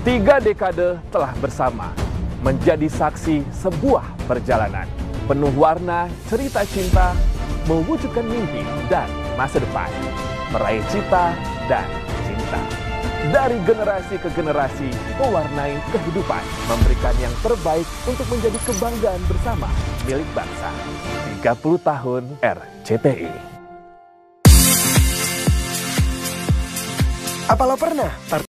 3 dekade telah bersama, menjadi saksi sebuah perjalanan penuh warna cerita cinta, mewujudkan mimpi dan masa depan, meraih cita dan cinta. Dari generasi ke generasi, mewarnai kehidupan, memberikan yang terbaik untuk menjadi kebanggaan bersama milik bangsa. 30 tahun RCTI. Apa lo pernah